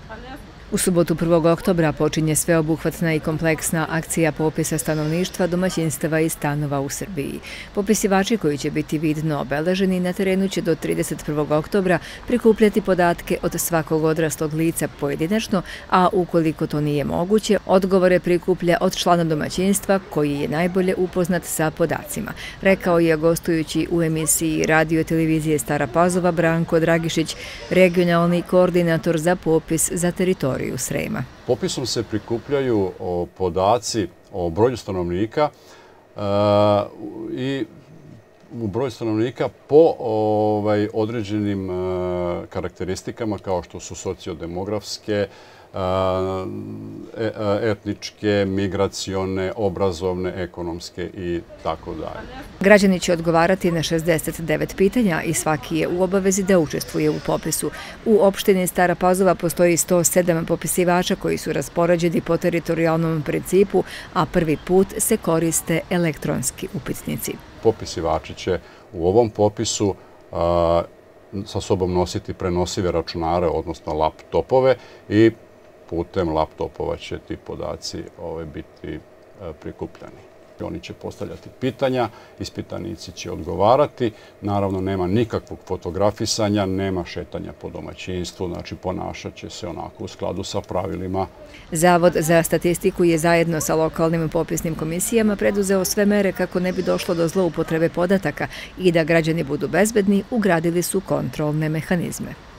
U subotu 1. oktobra počinje sveobuhvatna i kompleksna akcija popisa stanovništva, domaćinstava i stanova u Srbiji. Popisivači koji će biti vidno obeleženi na terenu će do 31. oktobra prikupljati podatke od svakog odraslog lica pojedinačno, a ukoliko to nije moguće, odgovore prikuplja od člana domaćinstva koji je najbolje upoznat sa podacima, rekao je gostujući u emisiji radio televizije Stara Pazova Branko Dragišić, regionalni koordinator za popis za teritoriju Srema. Popisom se prikupljaju podaci o broju stanovnika i u broju stanovnika po određenim karakteristikama kao što su sociodemografske, etničke, migracione, obrazovne, ekonomske i tako dalje. Građani će odgovarati na 69 pitanja i svaki je u obavezi da učestvuje u popisu. U opštini Stara Pazova postoji 107 popisivača koji su raspoređeni po teritorijalnom principu, a prvi put se koriste elektronski upitnici. Popisivači će u ovom popisu sa sobom nositi prenosive računare, odnosno laptopove, i putem laptopova će ti podaci biti prikupljani. Oni će postavljati pitanja, ispitanici će odgovarati. Naravno, nema nikakvog fotografisanja, nema šetanja po domaćinstvu, znači ponašat će se onako u skladu sa pravilima. Zavod za statistiku je zajedno sa lokalnim popisnim komisijama preduzeo sve mere kako ne bi došlo do zloupotrebe podataka i da građani budu bezbedni, ugradili su kontrolne mehanizme.